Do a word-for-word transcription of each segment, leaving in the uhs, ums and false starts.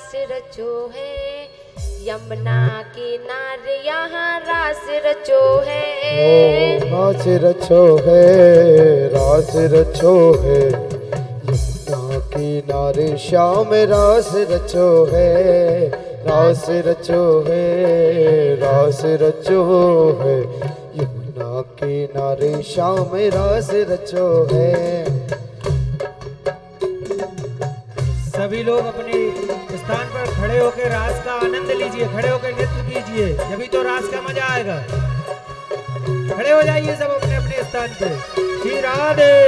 रास रचो है, यमुना किनारे यहाँ रास रचो है। ओ रास रचो है, रास रचो है, यमुना किनारे श्याम रास रचो है, रास रचो है, रास रचो है, यमुना किनारे श्याम रास रचो है। सभी लोग अपने स्थान पर खड़े होकर रास का आनंद लीजिए, खड़े होकर नृत्य कीजिए, जभी तो रास का मजा आएगा। खड़े हो जाइए सब अपने अपने स्थान पे। श्री राधे।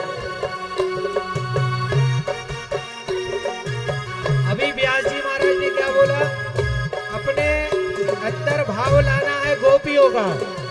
अभी व्यास जी महाराज ने क्या बोला? अपने अंदर भाव लाना है गोपियों का।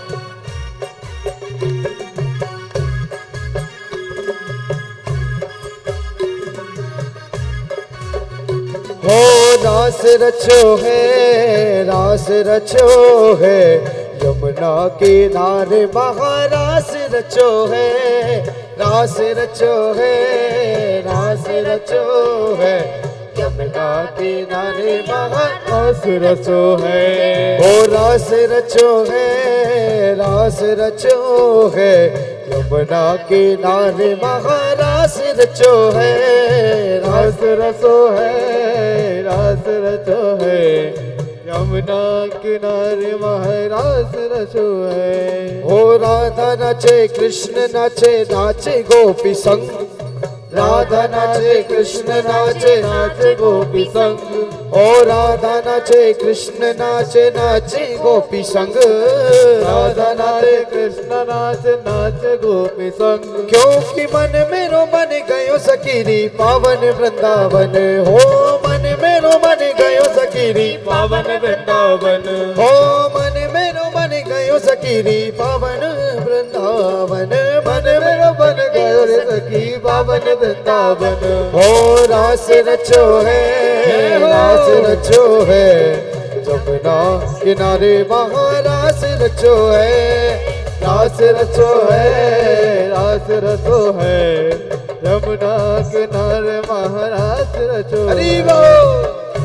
हो रास रचो है, रास रचो है, यमुना किनारे महारास रचो है, रास रचो है, रास रचो है, यमुना किनारे महारास रचो है। हो रास रचो है, रास रचो है, यमुना किनारे महारास रचो है, रास रचो है, रास रचो है, यमुना किनारे महारास रचो है। हो राधा नाचे कृष्ण नाचे, नाचे गोपी संग, राधा नाचे कृष्ण नाचे, नाचे गोपी संग। ओ राधा नाचे कृष्ण नाचे, नाचे गोपी संग, राधा नाचे कृष्ण नाचे, नाचे गोपी संग। क्योंकि मन मेरो मन गयो सकीरी पावन वृंदावन, हो मन मेरो मन गयो सकीरी पावन वृंदावन, हो मन मेरो मन गयो सकीरी पावन वृंदावन, मन मेरो मन गयो रे सखी पावन वृंदावन। हो रास रचो है, रास रचो है, यमुना किनारे महारास रचो है, रास रचो है, रास रचो है, यमुना किनारे महारास रचो। हरि बोल।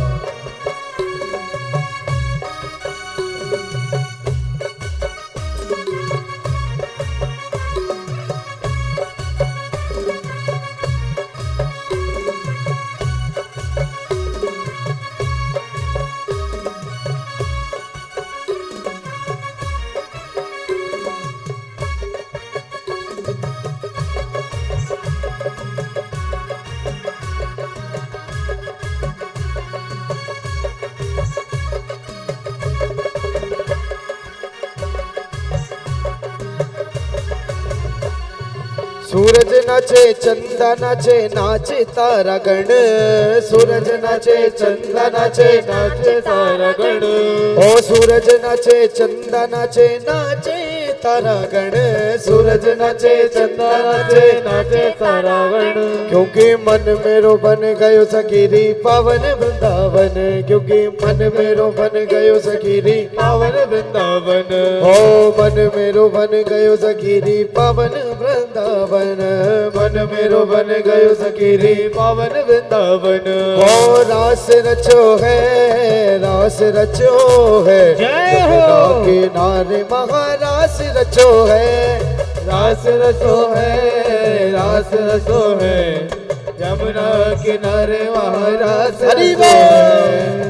सूरज नाचे चंदा नाचे, नाचे तारा गण, सूरज नाचे चंदा नाचे, नाचे तारा गण। ओ सूरज नाचे चंदा नाचे, नाचे तारा गण, सूरज नाचे चंदा नाचे, नाचे तारा गण। क्योंकि मन मेरो बन गयो सखीरी पावन वृंदावन, क्योंकि मन मेरो बन गयो सखीरी पावन वृंदावन। ओ मन मेरो बन गयो सखीरी पावन वृंदावन, मन मेरो बन गयो सखीरी पावन वृंदावन। ओ रास रचो है, रास रचो है, यमुना किनारे महारास रचो है, रास रचो है, रास रचो है, यमुना किनारे महारास। हरि बोल।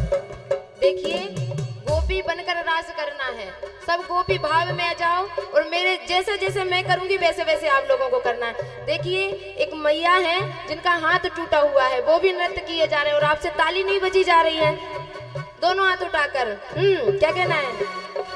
देखिए गोपी बनकर रास करना है, सब गोपी भाव में आ जाओ और मेरे जैसे जैसे मैं करूंगी वैसे वैसे आप लोगों को करना है। देखिए एक मैया है जिनका हाथ टूटा हुआ है, वो भी नृत्य किए जा रहे हैं और आपसे ताली नहीं बजी जा रही है, दोनों हाथ उठाकर। हम्म क्या कहना है?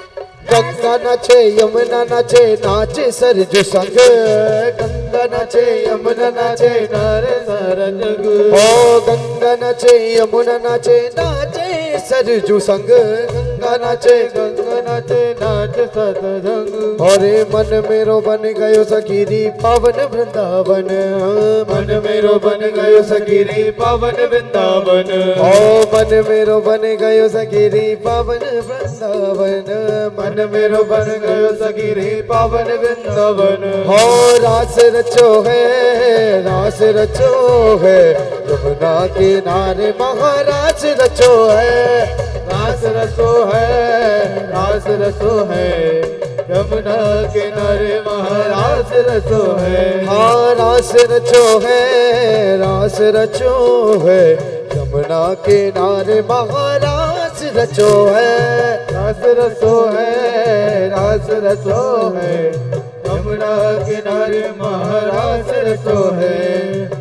गंगा नाचे यमुना नाचे, नाचे सरजू संग, गंगा नाचे यमुना नाचे, नारे सारा जग। ओ गंगा नाचे यमुना नाचे, नाचे सरजू संग, गंगा नाचे, गंगा नाचे, नाचे सतसंग। अरे मन मेरो बन गयो सखीरी पावन वृंदावन, मन मेरो बन गयो सखीरी पावन वृंदावन। ओ मन मेरो बन गयो सखीरी पावन वृंदावन, मन मेरो बन गयो सखीरी पावन वृंदावन। हो रास रचो है, रास रचो है, यमुना किनारे महाराज रचो है, रास रचो है, रास रचो है, यमुना किनारे महाराज रचो है। हाँ रास रचो है, रास रचो है, यमुना किनारे महाराज रचो है, रास रचो है, रास रचो है, यमुना किनारे महाराज रचो है।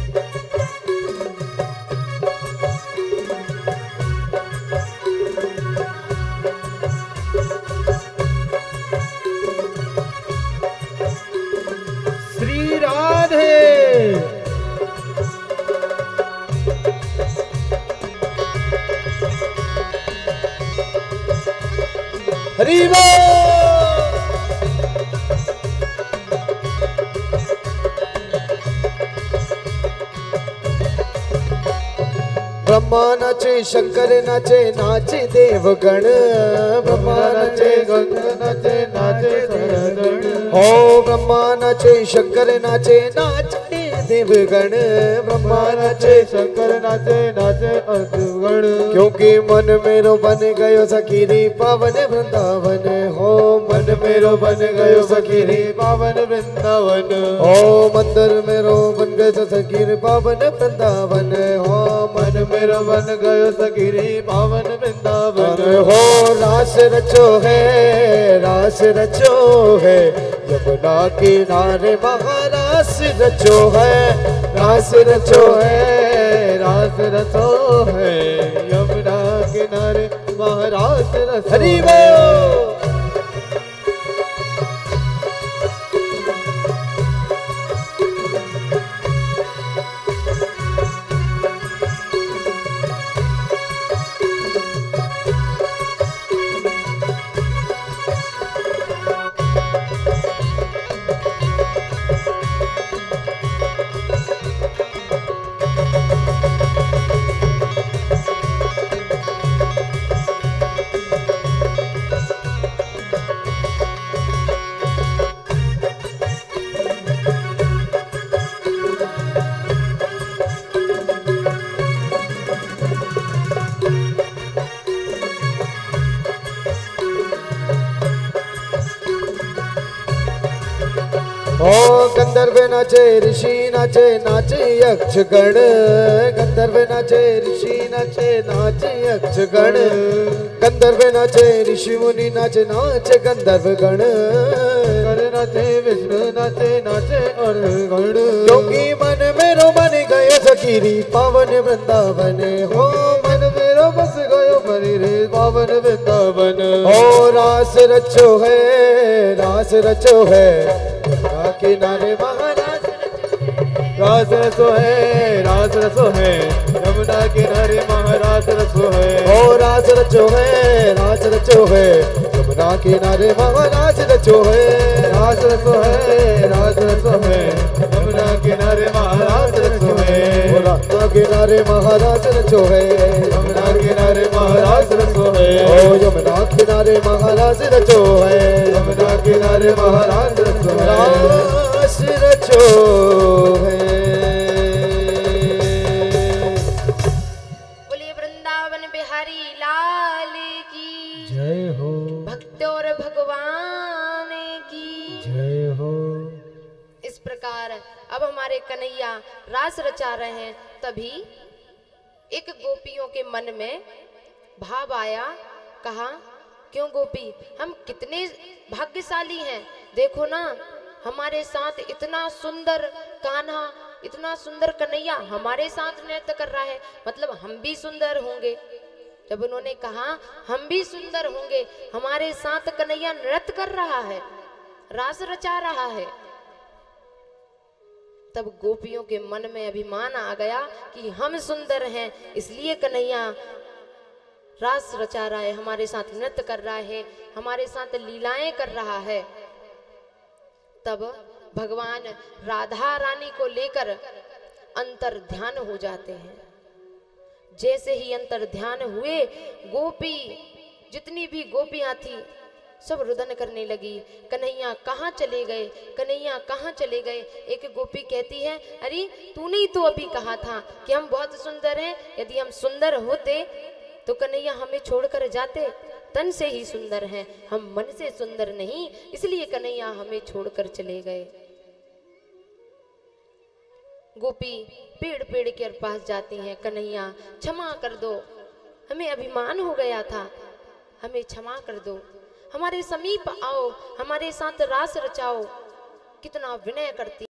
श्री राधे हरि बोल। ब्रह्मा नाचे शंकर नाचे नाचे देवगण, ब्रह्मा नाचे शंकर नाचे नाचे देवगण। हो ब्रह्मा नाचे शंकर नाचे नाचे देवगण, ब्रह्मा नाचे शंकर नाचे नाचे देवगण। क्योंकि मन मेरो बन गयो सखीरी पावन वृंदावन, हो मन मेरो बन गयो सखीरी पावन वृंदावन। हो मंदिर मेरो बन गयो सखीरी पावन वृंदावन, हो मन मेरो बन गयो सखीरी पावन वृंदावन। हो रास रचो है, रास रचो है, यमुना किनारे महारास रचो है, रास रचो है, रास रचो है, यमुना किनारे महारास रचो। हरि बोल। ओ गंधर्व नाचे ऋषि नाचे नाचे यक्ष गण, गंधर्व नाचे ऋषि नाचे नाचे यक्ष गण, गंधर्व नाचे ऋषि मुनि नाचे नाचे गंधर्व गण, नाचे विष्णु नाचे नाचे और गण। क्योंकि मन मेरो बन गयो सखीरी पावन वृंदावन, हो मन मेरो बस गयो मरी रे पावन वृंदावन। ओ रास रचो है, रास रचो है, यमुना किनारे महाराज रास रसो है, रास रसो है, यमुना किनारे महाराज रसो है। ओ रास रचो है, रास रचो है, यमुना किनारे महाराज रचो है, रास रसो है, रास रसो है, यमुना किनारे महाराज रचो है। ओ यमुना किनारे महाराज रचो है, यमुना किनारे महाराज रचो है। ओ यमुना किनारे महाराज रचो है, यमुना किनारे महाराज रचो है, रास रचो है। बोलिए वृंदावन बिहारी लाल की जय हो, भक्त और भगवान की जय हो। इस प्रकार अब हमारे कन्हैया रास रचा रहे हैं, तभी एक गोपियों के मन में भाव आया, कहा क्यों गोपी हम कितने भाग्यशाली हैं, देखो ना हमारे साथ इतना सुंदर कान्हा, इतना सुंदर कन्हैया हमारे साथ नृत्य कर रहा है, मतलब हम भी सुंदर होंगे। जब उन्होंने कहा हम भी सुंदर होंगे, हमारे साथ कन्हैया नृत्य कर रहा है, रास रचा रहा है, तब गोपियों के मन में अभिमान आ गया कि हम सुंदर हैं, इसलिए कन्हैया रास रचा रहा है, हमारे साथ नृत्य कर रहा है, हमारे साथ लीलाएं कर रहा है। तब भगवान राधा रानी को लेकर अंतर ध्यान हो जाते हैं। जैसे ही अंतर ध्यान हुए, गोपी जितनी भी गोपियां थी सब रुदन करने लगी, कन्हैया कहाँ चले गए, कन्हैया कहाँ चले गए। एक गोपी कहती है, अरे तूने ही तो अभी कहा था कि हम बहुत सुंदर हैं, यदि हम सुंदर होते तो कन्हैया हमें छोड़कर जाते। तन से ही सुंदर हैं, हम मन से सुंदर नहीं, इसलिए कन्हैया हमें छोड़कर चले गए। गोपी पेड़ पेड़ के पास जाती हैं, कन्हैया क्षमा कर दो, हमें अभिमान हो गया था, हमें क्षमा कर दो, हमारे समीप आओ, हमारे साथ रास रचाओ। कितना विनय करती